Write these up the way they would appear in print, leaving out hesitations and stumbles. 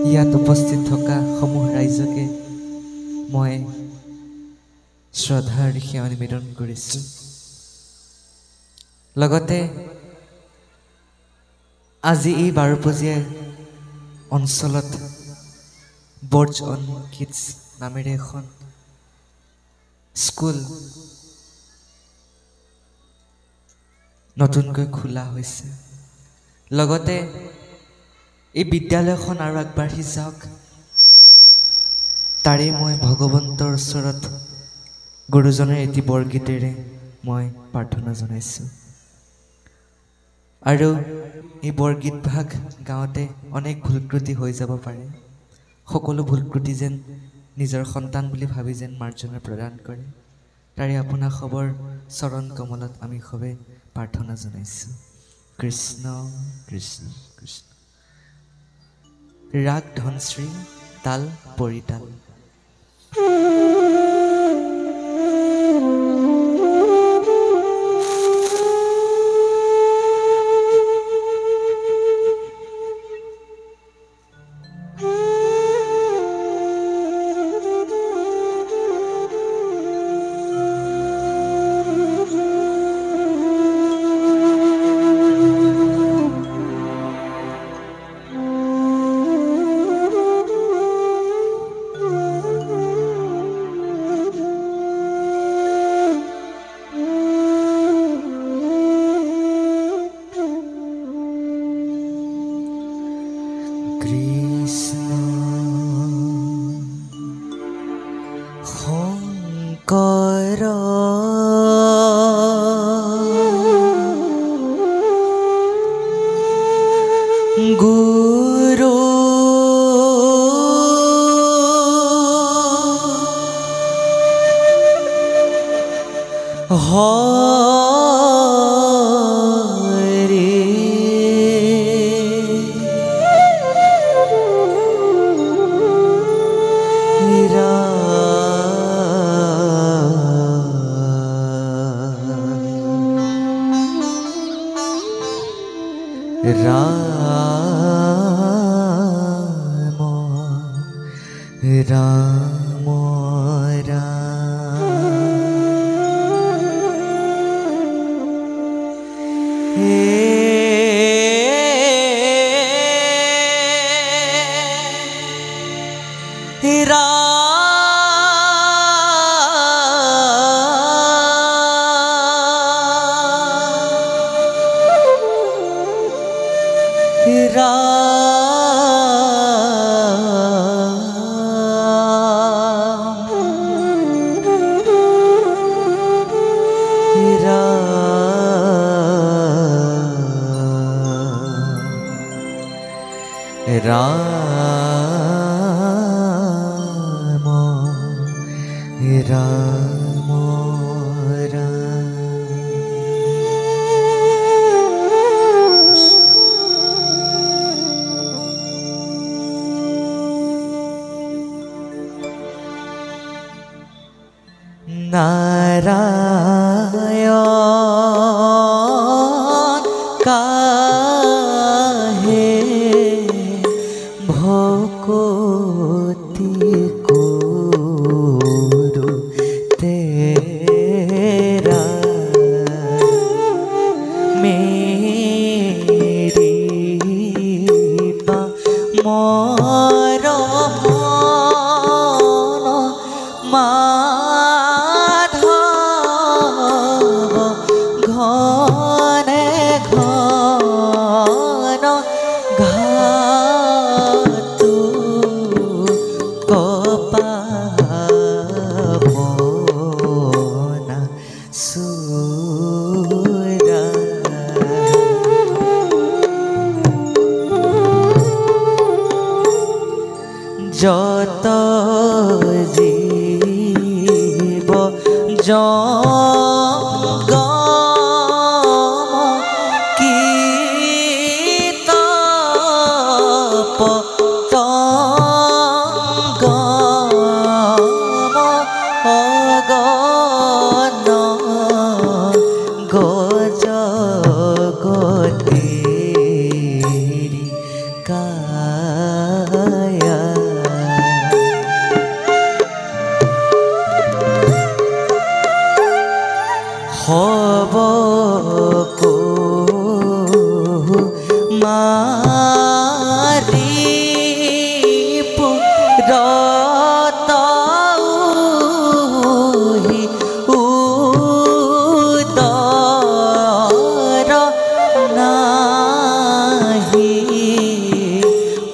ইয়াত উপস্থিত থকা সমূহ ৰাইজকে মই শ্ৰদ্ধাৰ সেৱা নিবেদন কৰিছোঁ। লগতে আজি এই বাৰপজীয়া অঞ্চলত বৰ্ডছ অন কিডছ নামেৰে এখন স্কুল নতুনকৈ খোলা হৈছে। লগতে এই বিদ্যালয়খন আৰু আগবাঢ়ি যাওক তাৰে মই ভগৱন্তৰ ওচৰত গুৰুজনৰ এটি বৰগীতেৰে মই প্ৰাৰ্থনা জনাইছোঁ। আৰু এই বৰগীত ভাগ গাওঁতে অনেক ভুল ত্ৰুটি হৈ যাব পাৰে। সকলো ভুল ত্ৰুটি যেন নিজৰ সন্তান বুলি ভাবি যেন মাৰ্জনা প্ৰদান কৰে, তাৰে আপোনাক সবৰ চৰণ কমলত আমি সবে প্ৰাৰ্থনা জনাইছোঁ। কৃষ্ণ কৃষ্ণ কৃষ্ণ। ৰাগ ধনশ্ৰী, তাল পৰিতাল। শংকৰ গুৰু হৰি রাম রাম নারায়ণ কাহে ভকতি করু তেরা মেরি মর মা যত জীব জঙ্গম কীতপ তঙ্গম অগণ গজগতি কায়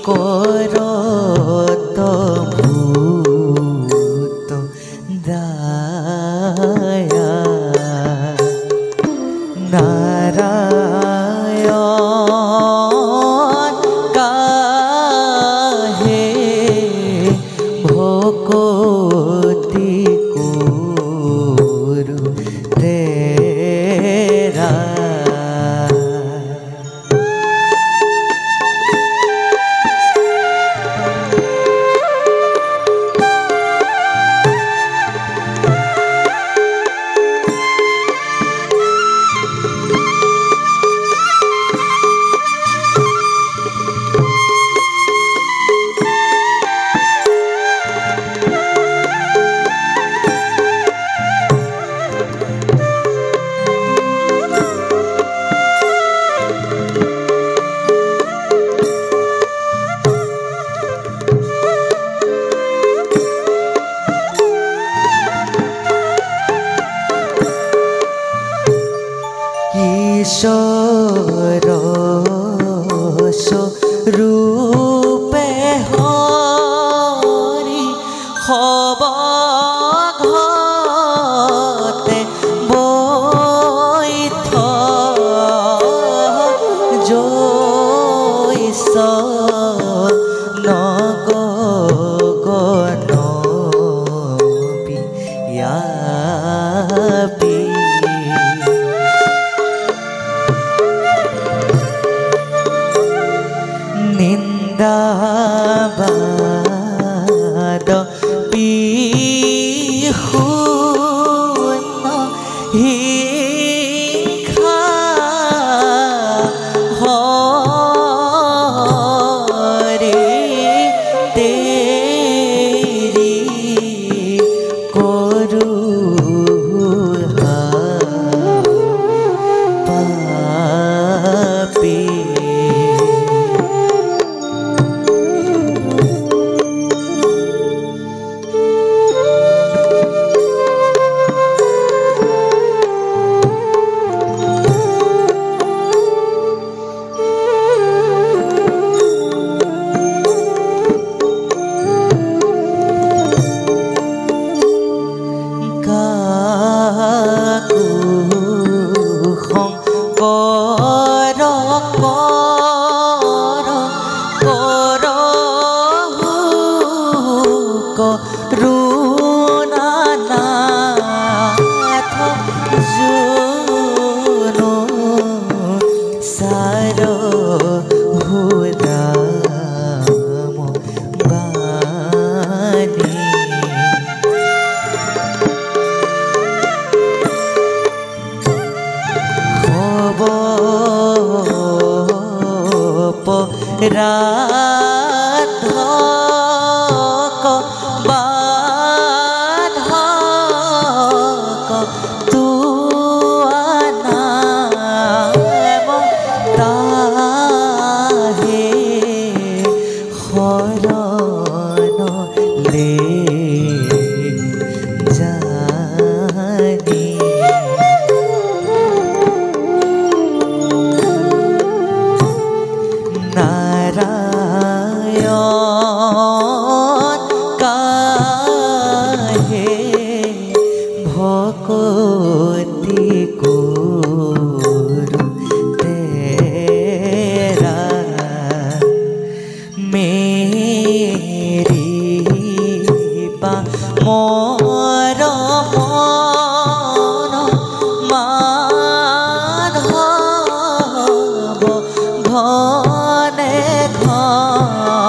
করত ভূত দায়া নারায়ণ কাহে ভকতি করু তেরা ঈশ্বর রূপে হরি হব ঘতে বৈঠ জৈস নগনবি ইয়াবি নিন্দাবাদ পিহুন হিংসা হৰি তেৰি কৰু পাপী করুণানাথ জুনো সার হুদাম বাণী হব রাধক বাধক তুয়ানা তাহে হরণ লে জানি নারায়ণ কাহে ভকতি করু তেরা মেরি পা মোর মন মাধব ঘনে ঘন